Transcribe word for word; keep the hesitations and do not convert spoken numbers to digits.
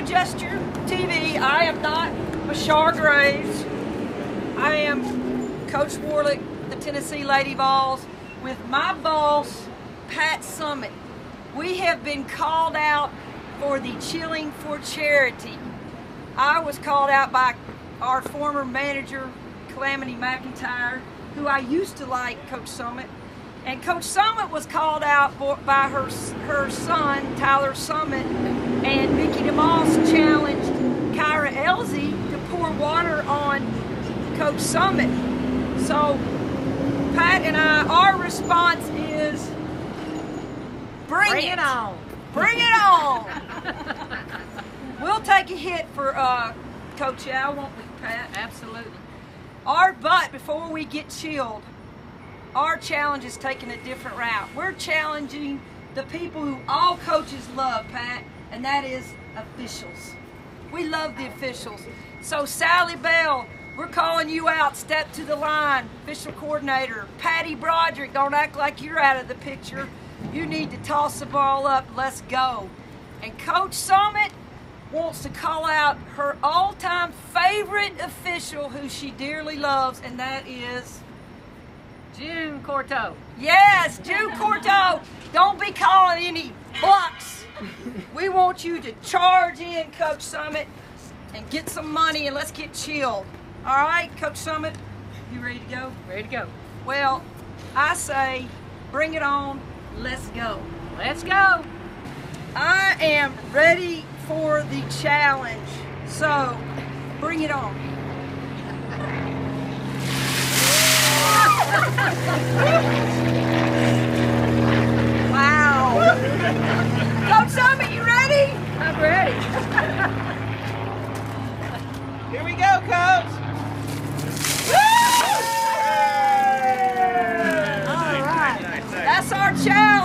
adjust your T V. I am not Bashar Graves. I am Coach Warlick, the Tennessee Lady Vols, with my boss, Pat Summitt. We have been called out for the Chillin for Charity. I was called out by our former manager, Calamity McIntyre, who I used to like, Coach Summitt. And Coach Summitt was called out for, by her, her son, Tyler Summitt, and Mickey DeMoss challenged Kyra Elsie to pour water on Coach Summitt. So Pat and I, our response is, bring, bring it. it on. Bring it on. We'll take a hit for uh, Coach Yow, won't we, Pat? Absolutely. Our but before we get chilled, our challenge is taking a different route. We're challenging the people who all coaches love, Pat, and that is officials. We love the officials. So Sally Bell, we're calling you out. Step to the line, official coordinator. Patty Broderick, don't act like you're out of the picture. You need to toss the ball up. Let's go. And Coach Summitt wants to call out her all-time favorite official who she dearly loves, and that is June Corto. Yes, June Corto. Don't be calling any blocks. We want you to charge in, Coach Summitt, and get some money, and let's get chilled. All right, Coach Summitt, you ready to go? Ready to go. Well, I say bring it on. Let's go. Let's go. I am ready for the challenge, so bring it on. Wow. Coach Summitt, you ready? I'm ready. Here we go, Coach. All right. That's our challenge.